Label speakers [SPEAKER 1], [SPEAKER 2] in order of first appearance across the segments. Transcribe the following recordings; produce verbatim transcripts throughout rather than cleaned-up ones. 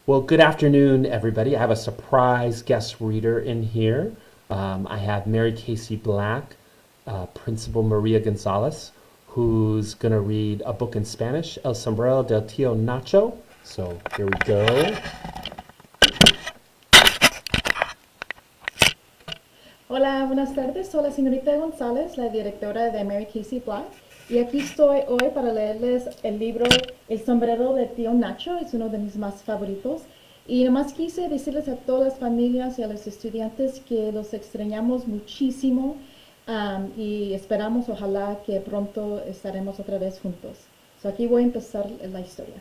[SPEAKER 1] Well, good afternoon, everybody. I have a surprise guest reader in here. Um, I have Mary Casey Black, uh, Principal Maria Gonzalez, who's going to read a book in Spanish, El Sombrero del Tío Nacho. So here we go.
[SPEAKER 2] Hola, buenas tardes. Soy la señorita González, la directora de Mary Casey Black. Y aquí estoy hoy para leerles el libro El sombrero del tío Nacho. Es uno de mis más favoritos. Y nomás quise decirles a todas las familias y a los estudiantes que los extrañamos muchísimo um, y esperamos, ojalá, que pronto estaremos otra vez juntos. So aquí voy a empezar la historia.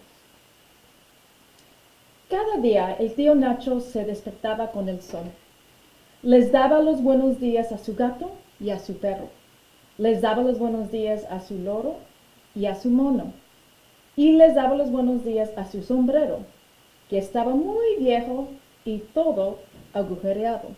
[SPEAKER 2] Cada día el tío Nacho se despertaba con el sol. Les daba los buenos días a su gato y a su perro. Les daba los buenos días a su loro y a su mono. Y les daba los buenos días a su sombrero, que estaba muy viejo y todo agujereado.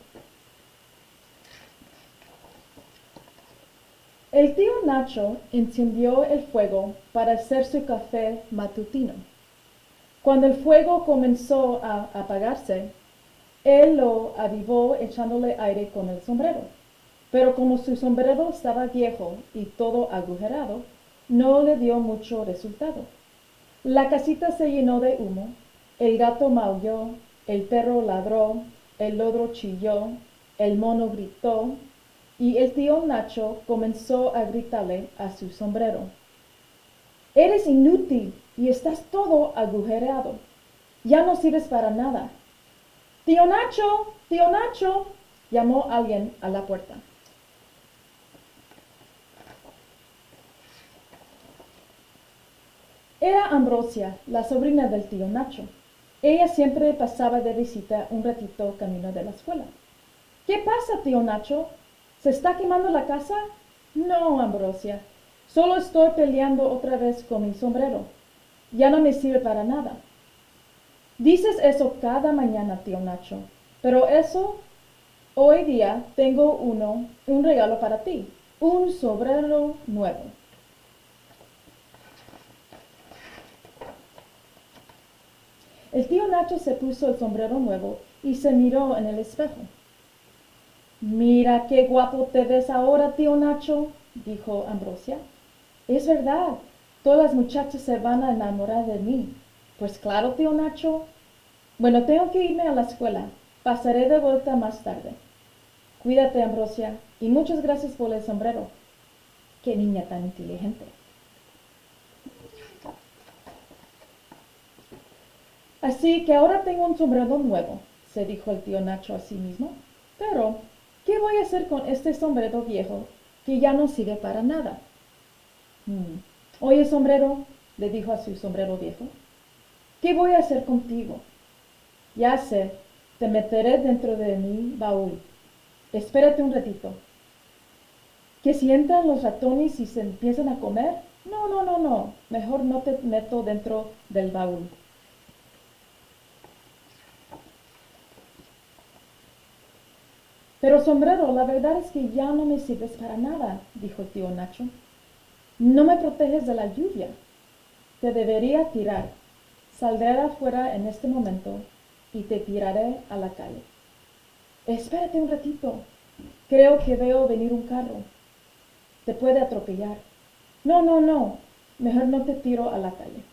[SPEAKER 2] El tío Nacho encendió el fuego para hacer su café matutino. Cuando el fuego comenzó a apagarse, él lo avivó echándole aire con el sombrero. Pero como su sombrero estaba viejo y todo agujerado, no le dio mucho resultado. La casita se llenó de humo, el gato maulló, el perro ladró, el loro chilló, el mono gritó, y el tío Nacho comenzó a gritarle a su sombrero: «Eres inútil y estás todo agujereado. Ya no sirves para nada». «¡Tío Nacho! ¡Tío Nacho!», llamó alguien a la puerta. Era Ambrosia, la sobrina del tío Nacho. Ella siempre pasaba de visita un ratito camino de la escuela. «¿Qué pasa, tío Nacho? ¿Se está quemando la casa?» «No, Ambrosia, solo estoy peleando otra vez con mi sombrero. Ya no me sirve para nada». «Dices eso cada mañana, tío Nacho, pero eso, hoy día tengo uno, un regalo para ti, un sombrero nuevo». El tío Nacho se puso el sombrero nuevo y se miró en el espejo. «Mira qué guapo te ves ahora, tío Nacho», dijo Ambrosia. «Es verdad, todas las muchachas se van a enamorar de mí». «Pues claro, tío Nacho. Bueno, tengo que irme a la escuela. Pasaré de vuelta más tarde». «Cuídate, Ambrosia, y muchas gracias por el sombrero». «Qué niña tan inteligente». «Así que ahora tengo un sombrero nuevo», se dijo el tío Nacho a sí mismo. «Pero, ¿qué voy a hacer con este sombrero viejo que ya no sirve para nada?» Hmm. «Oye, sombrero», le dijo a su sombrero viejo, «¿qué voy a hacer contigo?» «Ya sé, te meteré dentro de mi baúl. Espérate un ratito». «¿Que si entran los ratones y se empiezan a comer?» «No, no, no, no, mejor no te meto dentro del baúl». «Pero, sombrero, la verdad es que ya no me sirves para nada», dijo el tío Nacho. «No me proteges de la lluvia. Te debería tirar. Saldré afuera en este momento y te tiraré a la calle». «Espérate un ratito. Creo que veo venir un carro. Te puede atropellar». «No, no, no. Mejor no te tiro a la calle».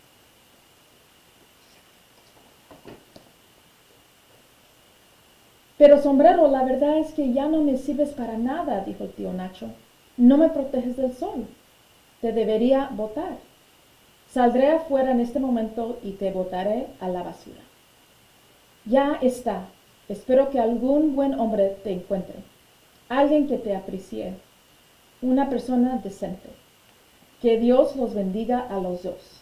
[SPEAKER 2] «Pero, sombrero, la verdad es que ya no me sirves para nada», dijo el tío Nacho. «No me proteges del sol. Te debería botar. Saldré afuera en este momento y te botaré a la basura». «Ya está. Espero que algún buen hombre te encuentre. Alguien que te aprecie. Una persona decente. Que Dios los bendiga a los dos».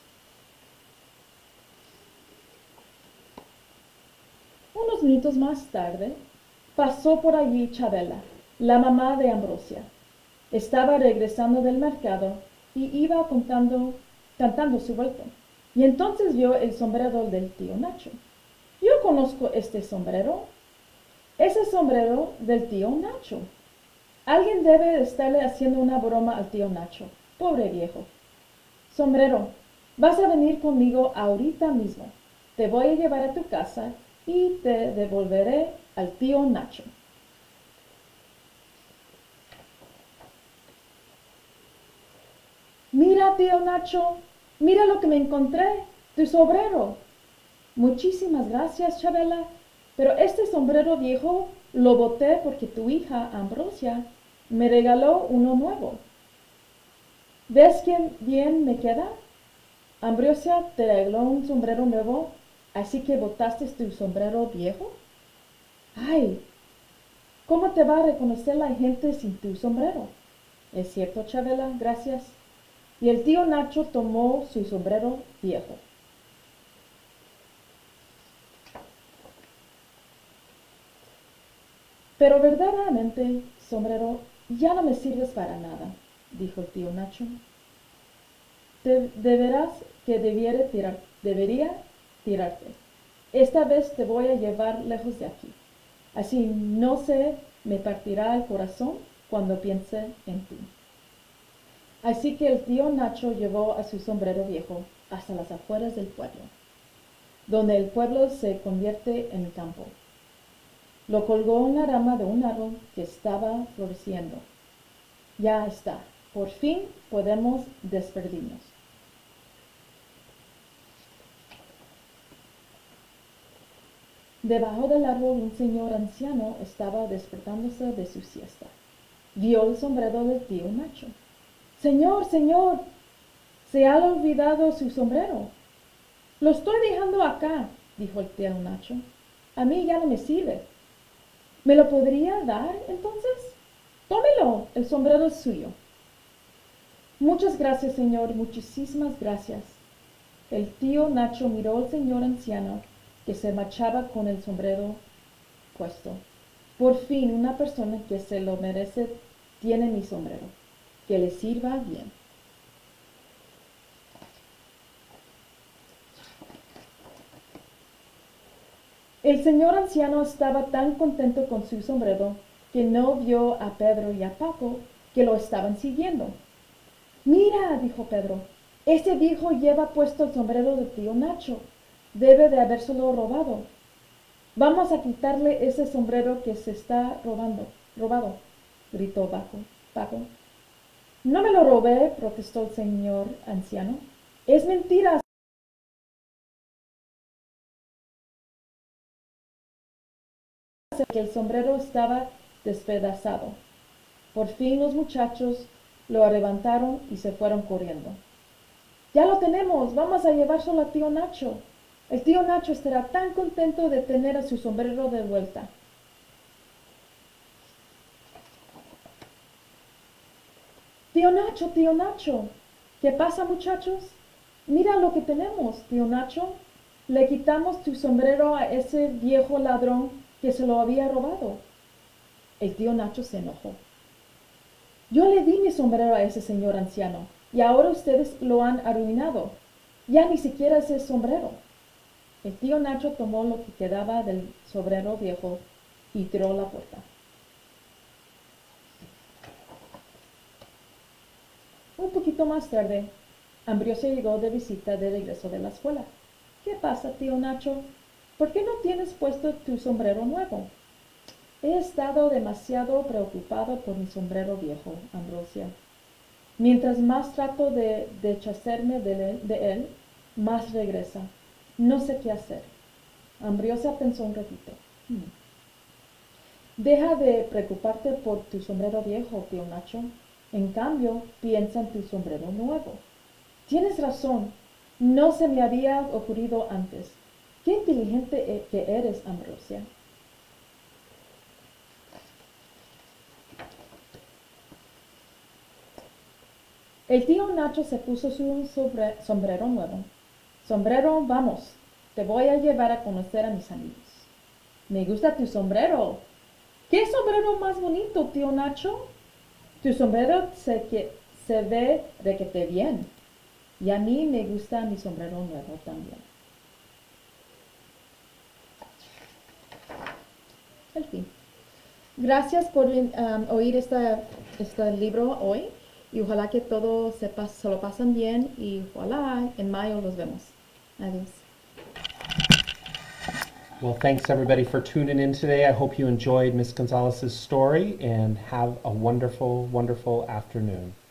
[SPEAKER 2] Unos minutos más tarde, pasó por allí Chabela, la mamá de Ambrosia. Estaba regresando del mercado y iba contando, cantando su vuelto. Y entonces vio el sombrero del tío Nacho. «Yo conozco este sombrero. Es el sombrero del tío Nacho. Alguien debe estarle haciendo una broma al tío Nacho. Pobre viejo. Sombrero, vas a venir conmigo ahorita mismo. Te voy a llevar a tu casa y te devolveré al tío Nacho. Mira, tío Nacho, mira lo que me encontré, tu sombrero. Muchísimas gracias, Chabela, pero este sombrero viejo lo boté porque tu hija, Ambrosia, me regaló uno nuevo. ¿Ves qué bien me queda? Ambrosia te regaló un sombrero nuevo, así que botaste tu sombrero viejo. ¡Ay! ¿Cómo te va a reconocer la gente sin tu sombrero? Es cierto, Chabela, gracias. Y el tío Nacho tomó su sombrero viejo. Pero verdaderamente, sombrero, ya no me sirves para nada, dijo el tío Nacho. De, de veras que debiera tirar, debería tirarte. Esta vez te voy a llevar lejos de aquí. Así no se me partirá el corazón cuando piense en ti. Así que el tío Nacho llevó a su sombrero viejo hasta las afueras del pueblo, donde el pueblo se convierte en campo. Lo colgó en la rama de un árbol que estaba floreciendo. Ya está, por fin podemos despedirnos. Debajo del árbol un señor anciano estaba despertándose de su siesta. Vio el sombrero del tío Nacho. Señor, señor, se ha olvidado su sombrero. Lo estoy dejando acá, dijo el tío Nacho. A mí ya no me sirve. ¿Me lo podría dar entonces? Tómelo, el sombrero es suyo. Muchas gracias, señor, muchísimas gracias. El tío Nacho miró al señor anciano que se marchaba con el sombrero puesto. Por fin una persona que se lo merece tiene mi sombrero. Que le sirva bien. El señor anciano estaba tan contento con su sombrero que no vio a Pedro y a Paco que lo estaban siguiendo. Mira, dijo Pedro, ese viejo lleva puesto el sombrero de tío Nacho. Debe de habérselo robado. Vamos a quitarle ese sombrero que se está robando, robado, gritó Paco. Paco. No me lo robé, protestó el señor anciano. Es mentira. Que el sombrero estaba despedazado. Por fin los muchachos lo arrebataron y se fueron corriendo. Ya lo tenemos, vamos a llevárselo a tío Nacho. El tío Nacho estará tan contento de tener a su sombrero de vuelta. Tío Nacho, tío Nacho. ¿Qué pasa, muchachos? Mira lo que tenemos, tío Nacho. Le quitamos tu sombrero a ese viejo ladrón que se lo había robado. El tío Nacho se enojó. Yo le di mi sombrero a ese señor anciano y ahora ustedes lo han arruinado. Ya ni siquiera es el sombrero. El tío Nacho tomó lo que quedaba del sombrero viejo y tiró la puerta. Un poquito más tarde, Ambrosia llegó de visita de regreso de la escuela. ¿Qué pasa, tío Nacho? ¿Por qué no tienes puesto tu sombrero nuevo? He estado demasiado preocupado por mi sombrero viejo, Ambrosia. Mientras más trato de deshacerme de él, de él, más regresa. No sé qué hacer. Ambrosia pensó un ratito. Hmm. Deja de preocuparte por tu sombrero viejo, tío Nacho. En cambio, piensa en tu sombrero nuevo. Tienes razón. No se me había ocurrido antes. Qué inteligente que eres, Ambrosia. El tío Nacho se puso su sobre, sombrero nuevo. Sombrero, vamos, te voy a llevar a conocer a mis amigos. Me gusta tu sombrero. ¿Qué sombrero más bonito, tío Nacho? Tu sombrero se, que, se ve requete bien. Y a mí me gusta mi sombrero nuevo también. El fin. Gracias por um, oír esta, este libro hoy. Y ojalá que todos se, se lo pasen bien y ojalá en mayo los vemos. Adiós.
[SPEAKER 1] Well, thanks everybody for tuning in today. I hope you enjoyed Miss Gonzalez's story and have a wonderful, wonderful afternoon.